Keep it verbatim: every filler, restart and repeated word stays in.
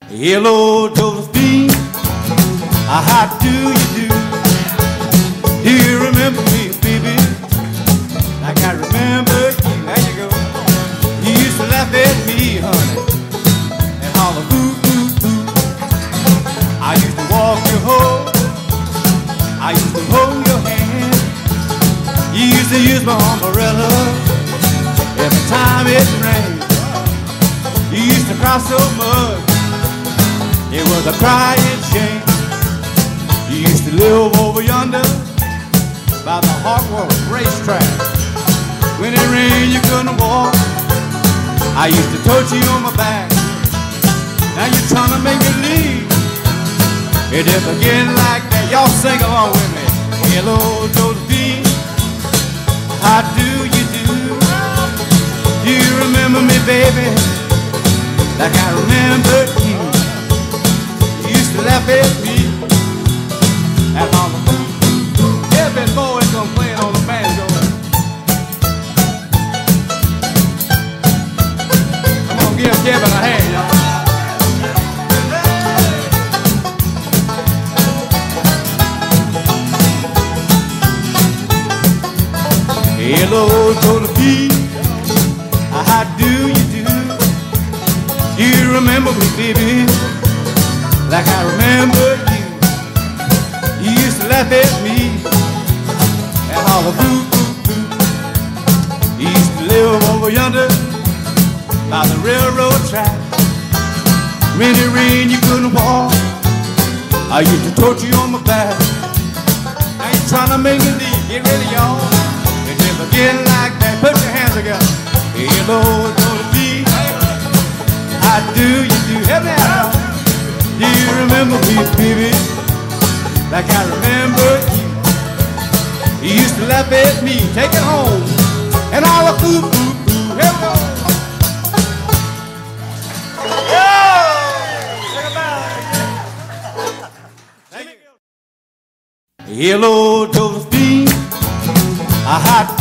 Hello, Josephine, how do you do? Do you remember me, baby, like I remember you? There you go. You used to laugh at me, honey, and holler, boo, boo, boo. I used to walk you home, I used to hold your hand. You used to use my umbrella every time it rained. You used to cry so much, it was a crying shame. You used to live over yonder by the Hartwell racetrack. When it rained you couldn't walk, I used to tote you on my back. Now you're trying to make me leave. It didn't begin like that. Y'all sing along with me. Hello, Josephine, how do you do? Do you remember me, baby, like I remember you? You used to laugh at me at all the Kevin Boyd gonna play it on the banjo. I'm gonna give Kevin a hand, y'all. Hello, Josephine, how do you do? Do you remember me, baby, like I remember you? You used to laugh at me and holler, boo, boo, boo. You used to live over yonder by the railroad track. When it rained, you couldn't walk, I used to tote you on my back. Now you're trying to make me leave. Get ready, y'all. It didn't begin like that. Put your hands together. Hello, Josephine, how do you do? Help me out. Do you remember me, baby, like I remember you? You used to laugh at me, take it home, and all the boo, boo, boo. Here we go. Thank you. Hello, Josephine, how